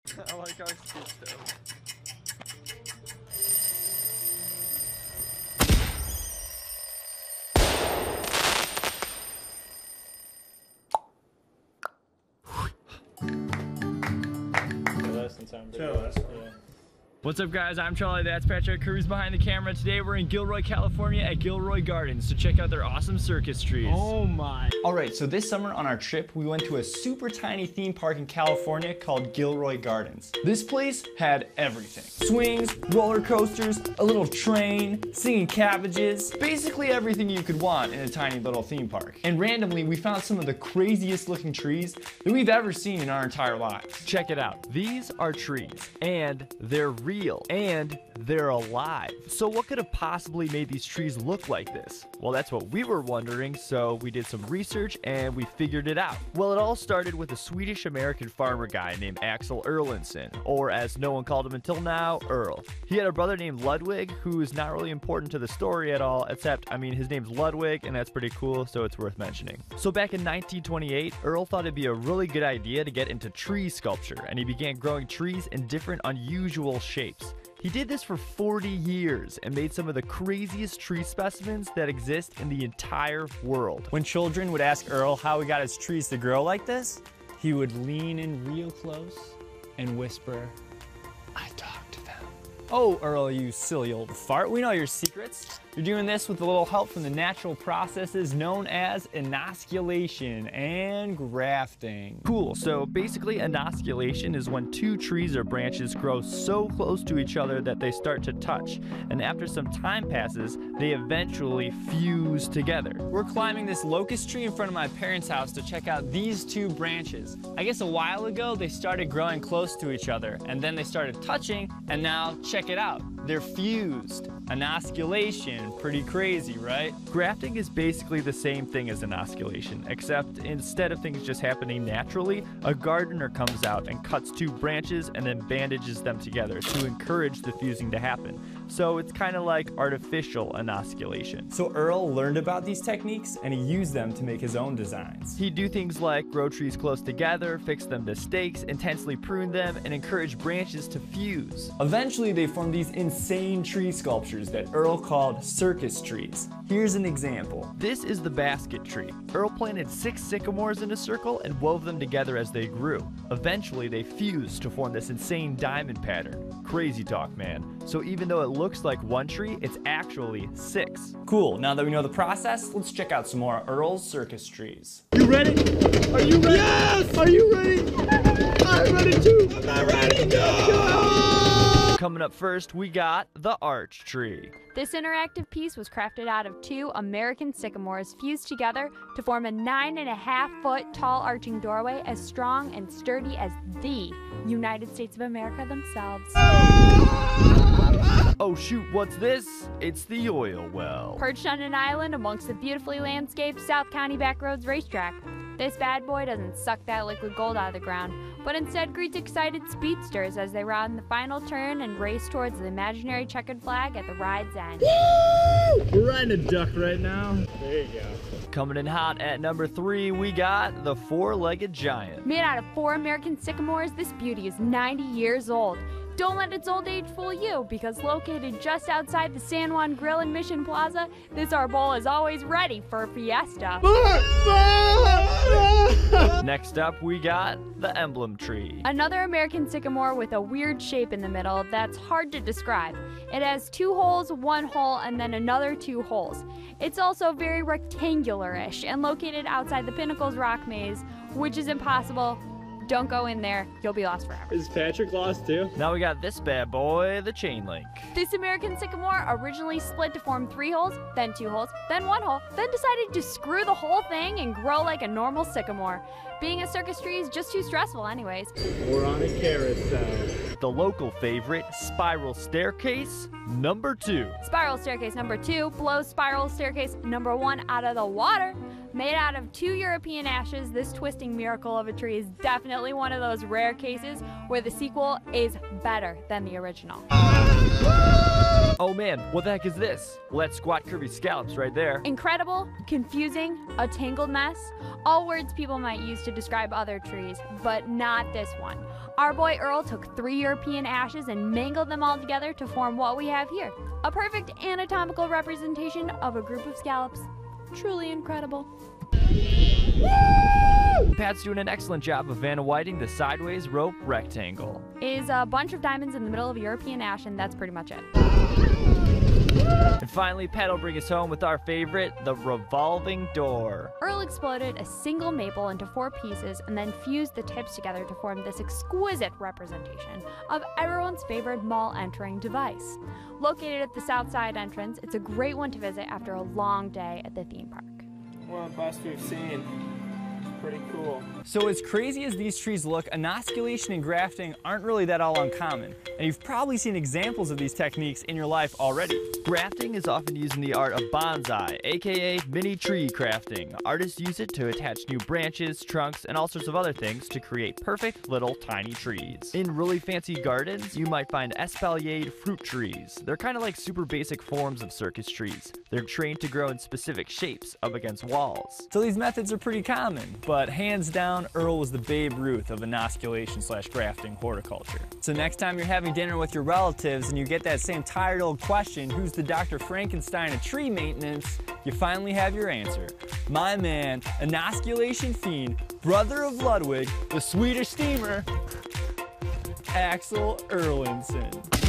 I like our sketch though. What's up, guys? I'm Charlie, that's Patrick. Kirby's behind the camera. Today we're in Gilroy, California at Gilroy Gardens to check out their awesome circus trees. Oh my. Alright, so this summer on our trip, we went to a super tiny theme park in California called Gilroy Gardens. This place had everything. Swings, roller coasters, a little train, singing cabbages, basically everything you could want in a tiny little theme park. And randomly, we found some of the craziest looking trees that we've ever seen in our entire lives. Check it out. These are trees, and they're real, and they're alive. So what could have possibly made these trees look like this? Well, that's what we were wondering, so we did some research and we figured it out. Well, it all started with a Swedish-American farmer guy named Axel Erlandsson, or as no one called him until now, Earl. He had a brother named Ludwig, who is not really important to the story at all, except, I mean, his name's Ludwig, and that's pretty cool, so it's worth mentioning. So back in 1928, Earl thought it'd be a really good idea to get into tree sculpture, and he began growing trees in different unusual shapes. He did this for 40 years and made some of the craziest tree specimens that exist in the entire world. When children would ask Earl how he got his trees to grow like this, he would lean in real close and whisper, "I talk to them." Oh, Earl, you silly old fart, we know your secrets. You're doing this with a little help from the natural processes known as inosculation and grafting. Cool, so basically inosculation is when two trees or branches grow so close to each other that they start to touch, and after some time passes, they eventually fuse together. We're climbing this locust tree in front of my parents' house to check out these two branches. I guess a while ago they started growing close to each other, and then they started touching, and now check it out. They're fused. Inosculation, pretty crazy, right? Grafting is basically the same thing as inosculation, except instead of things just happening naturally, a gardener comes out and cuts two branches and then bandages them together to encourage the fusing to happen. So it's kind of like artificial inosculation. So Earl learned about these techniques and he used them to make his own designs. He'd do things like grow trees close together, fix them to stakes, intensely prune them, and encourage branches to fuse. Eventually they formed these insane tree sculptures that Earl called circus trees. Here's an example. This is the basket tree. Earl planted 6 sycamores in a circle and wove them together as they grew. Eventually they fused to form this insane diamond pattern. Crazy talk, man. So even though it looks like one tree, it's actually 6. Cool, now that we know the process, let's check out some more of Earl's circus trees. You ready? Are you ready? Yes! Are you ready? I'm ready too! I'm not ready! No! Coming up first, we got the arch tree. This interactive piece was crafted out of 2 American sycamores fused together to form a 9.5-foot tall arching doorway as strong and sturdy as the United States of America themselves. Oh shoot, what's this? It's the oil well. Perched on an island amongst the beautifully landscaped South County Backroads racetrack, this bad boy doesn't suck that liquid gold out of the ground, but instead greets excited speedsters as they round the final turn and race towards the imaginary checkered flag at the ride's end. Woo! We're riding a duck right now. There you go. Coming in hot at number 3, we got the 4-legged giant. Made out of 4 American sycamores, this beauty is 90 years old. Don't let its old age fool you, because located just outside the San Juan Grill and Mission Plaza, this arbol is always ready for a fiesta. Next up, we got the Emblem Tree. Another American sycamore with a weird shape in the middle that's hard to describe. It has 2 holes, 1 hole, and then another 2 holes. It's also very rectangular-ish and located outside the Pinnacles Rock Maze, which is impossible. Don't go in there, you'll be lost forever. Is Patrick lost too? Now we got this bad boy, the chain link. This American sycamore originally split to form 3 holes, then 2 holes, then 1 hole, then decided to screw the whole thing and grow like a normal sycamore. Being a circus tree is just too stressful anyways. We're on a carousel. The local favorite, spiral staircase number 2. Spiral staircase number 2 blows spiral staircase number 1 out of the water. Made out of 2 European ashes, this twisting miracle of a tree is definitely one of those rare cases where the sequel is better than the original. Oh man, what the heck is this? Well, that's Squat Kirby scallops right there. Incredible, confusing, a tangled mess, all words people might use to describe other trees, but not this one. Our boy Earl took 3 European ashes and mangled them all together to form what we have here. A perfect anatomical representation of a group of scallops. Truly incredible. Pat's doing an excellent job of Vanna Whiting the sideways rope rectangle. Is a bunch of diamonds in the middle of a European ash, and that's pretty much it. And finally, Pat will bring us home with our favorite, the revolving door. Earl exploded a single maple into 4 pieces and then fused the tips together to form this exquisite representation of everyone's favorite mall entering device. Located at the south side entrance, it's a great one to visit after a long day at the theme park. One of the best we've seen. Pretty cool. So as crazy as these trees look, inosculation and grafting aren't really that all uncommon, and you've probably seen examples of these techniques in your life already. Grafting is often used in the art of bonsai, aka mini tree crafting. Artists use it to attach new branches, trunks, and all sorts of other things to create perfect little tiny trees. In really fancy gardens, you might find espaliered fruit trees. They're kind of like super basic forms of circus trees. They're trained to grow in specific shapes up against walls. So these methods are pretty common, but hands down, Earl was the Babe Ruth of inosculation/grafting horticulture. So next time you're having dinner with your relatives and you get that same tired old question, who's the Dr. Frankenstein of tree maintenance, you finally have your answer. My man, inosculation fiend, brother of Ludwig, the Swedish steamer, Axel Erlandson.